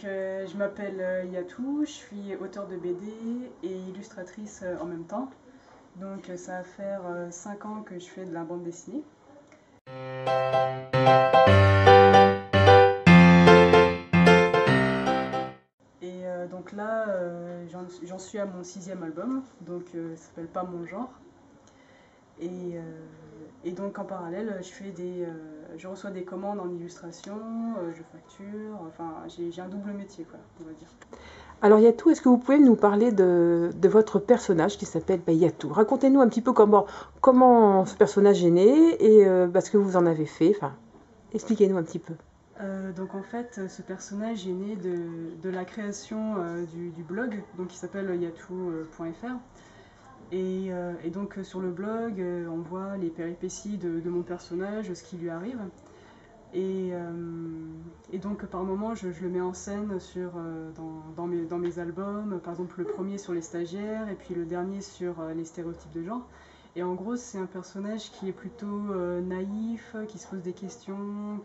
je m'appelle Yatou, je suis auteure de BD et illustratrice en même temps. Donc ça va faire 5 ans que je fais de la bande dessinée. Et donc là, j'en suis à mon 6e album, donc ça s'appelle Pas mon genre. Et donc en parallèle, je reçois des commandes en illustration, je facture, enfin j'ai un double métier, quoi, on va dire. Alors Yatou, est-ce que vous pouvez nous parler de votre personnage qui s'appelle Yatou? Racontez-nous un petit peu comment ce personnage est né et ce que vous en avez fait. Enfin, expliquez-nous un petit peu. Donc en fait, ce personnage est né de la création du blog, donc qui s'appelle yatou.fr. Et donc sur le blog, on voit les péripéties de mon personnage, ce qui lui arrive. Et donc par moments, je le mets en scène dans mes albums, par exemple le premier sur les stagiaires et puis le dernier sur les stéréotypes de genre. Et en gros, c'est un personnage qui est plutôt naïf, qui se pose des questions,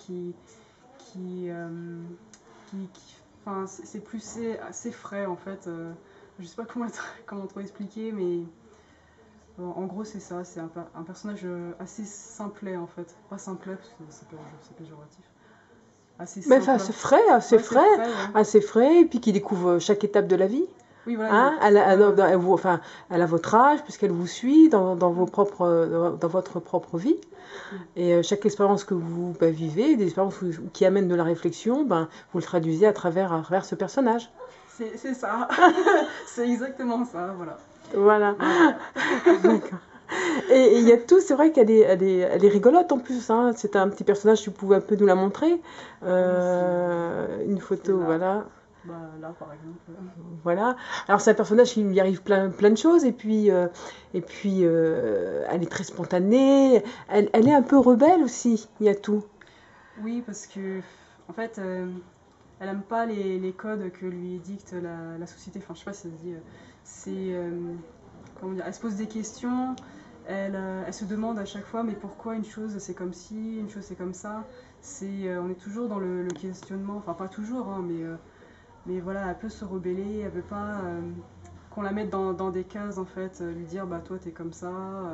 enfin, c'est assez frais en fait. Je sais pas comment trop expliquer, mais en gros c'est ça, c'est un personnage assez simplet en fait. Pas simplet parce que c'est péjoratif. Assez simple. Mais assez frais, ouais. assez frais, et puis qui découvre chaque étape de la vie. Oui, voilà. Hein, elle a votre âge, puisqu'elle vous suit dans votre propre vie. Et chaque expérience que vous vivez, des expériences qui amènent de la réflexion, vous le traduisez à travers ce personnage. C'est ça. C'est exactement ça, voilà. Voilà. D'accord. Et Yatou, c'est vrai qu'elle est rigolote en plus. Hein. C'est un petit personnage, tu pouvais un peu nous la montrer. Une photo, voilà. Là, par exemple. Voilà. Alors c'est un personnage qui lui arrive plein de choses et puis elle est très spontanée. Elle est un peu rebelle aussi, Yatou. Oui, parce que en fait, elle aime pas les codes que lui dicte la société. Enfin, je sais pas si ça se dit. Comment dire, elle se pose des questions. Elle se demande à chaque fois, mais pourquoi une chose c'est comme ci, une chose c'est comme ça. On est toujours dans le questionnement. Enfin, pas toujours, hein, mais voilà, elle peut se rebeller, elle veut pas qu'on la mette dans des cases en fait, lui dire bah toi t'es comme ça.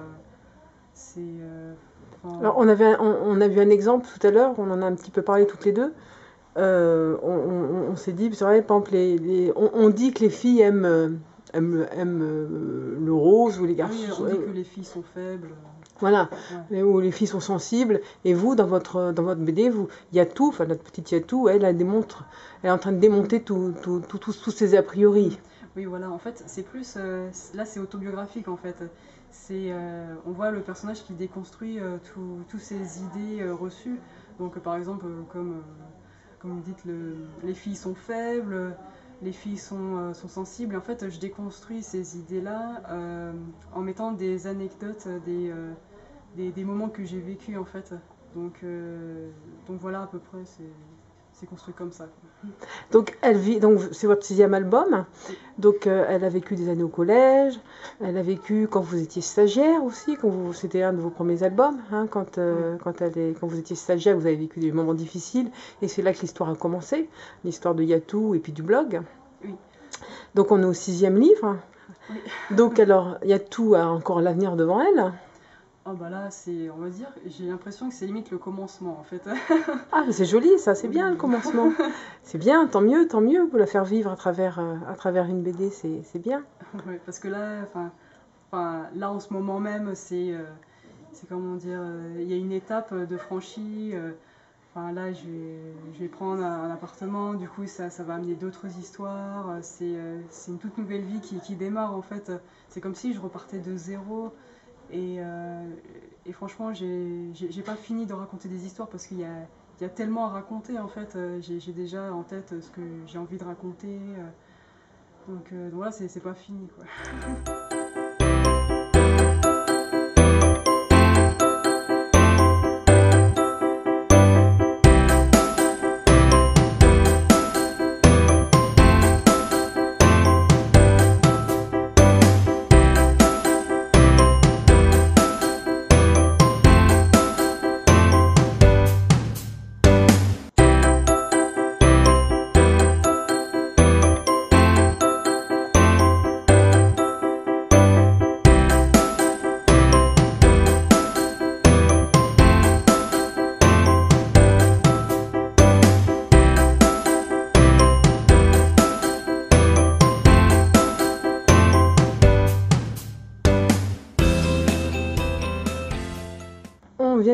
Alors on a vu un exemple tout à l'heure, on en a un petit peu parlé toutes les deux. On s'est dit, c'est vrai, par exemple, on dit que les filles aiment le rose ou les garçons. Oui, on dit que les filles sont faibles. Voilà, ouais. Où les filles sont sensibles. Et vous, dans votre BD, Yatou, enfin notre petite Yatou, elle est en train de démonter tous ces a priori. Oui, voilà, en fait, c'est plus. Là, c'est autobiographique, en fait. On voit le personnage qui déconstruit toutes ces idées reçues. Donc, par exemple, comme vous dites, les filles sont faibles. Les filles sont sensibles. Et en fait, je déconstruis ces idées-là en mettant des anecdotes, des moments que j'ai vécus, en fait. Donc voilà, à peu près, c'est construit comme ça. Donc c'est votre 6e album. Donc elle a vécu des années au collège. Elle a vécu quand vous étiez stagiaire aussi. C'était un de vos premiers albums. Hein, quand vous étiez stagiaire, vous avez vécu des moments difficiles. Et c'est là que l'histoire a commencé. L'histoire de Yatou et puis du blog. Oui. Donc on est au 6e livre. Oui. Donc alors Yatou a encore l'avenir devant elle. Oh bah là, on va dire, j'ai l'impression que c'est limite le commencement en fait. Ah, mais c'est joli ça, c'est bien le commencement. C'est bien, tant mieux pour la faire vivre à travers une BD, c'est bien. Ouais, parce que là, là en ce moment même, c'est comment dire, il y a une étape de franchie. Là, je vais prendre un appartement, du coup ça va amener d'autres histoires. C'est une toute nouvelle vie qui démarre en fait. C'est comme si je repartais de zéro. Et franchement, j'ai pas fini de raconter des histoires parce qu'il y a tellement à raconter en fait. J'ai déjà en tête ce que j'ai envie de raconter. Donc voilà, c'est pas fini quoi.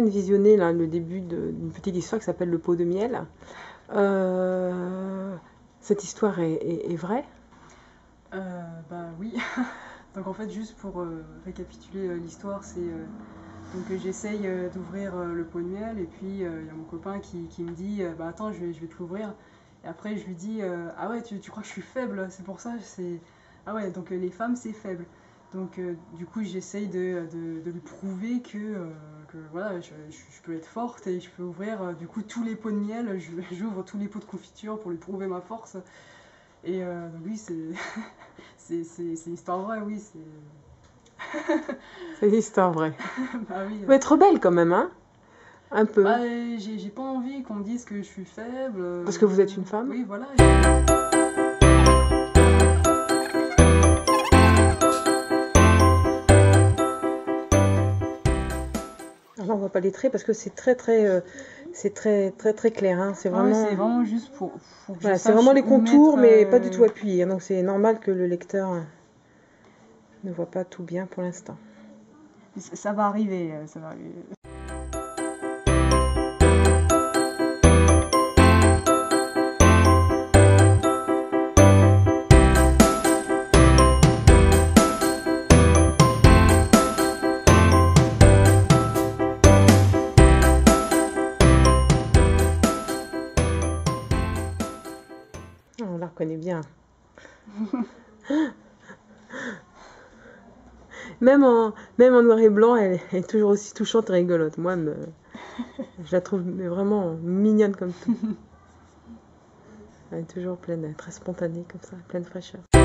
de visionner là, le début d'une petite histoire qui s'appelle Le pot de miel. Cette histoire est vraie? Bah oui. Donc en fait, juste pour récapituler l'histoire, c'est donc j'essaye d'ouvrir le pot de miel et puis il y a mon copain qui me dit bah attends, je vais te l'ouvrir. Et après je lui dis ah ouais, tu crois que je suis faible, c'est pour ça, c'est ah ouais, donc les femmes c'est faible. Donc du coup j'essaye de lui prouver que voilà, je peux être forte et je peux ouvrir du coup tous les pots de miel, j'ouvre tous les pots de confiture pour lui prouver ma force. Et donc oui, c'est une histoire vraie, oui, c'est... C'est une histoire vraie. Bah oui. Elle va être belle quand même, hein? Un peu. Bah, j'ai pas envie qu'on me dise que je suis faible. Parce que vous êtes une femme? Oui, voilà. Alors, on voit pas les traits parce que c'est très clair, hein. C'est Ah ouais, vraiment, c'est vraiment juste pour que voilà, je c'est sache vraiment les où contours, mettre, mais pas du tout appuyés, hein. Donc c'est normal que le lecteur ne voit pas tout bien pour l'instant. Ça va arriver, ça va arriver. On la reconnaît bien. Même en noir et blanc, elle est toujours aussi touchante et rigolote. Moi, je la trouve vraiment mignonne comme tout. Elle est toujours pleine, très spontanée comme ça, pleine de fraîcheur.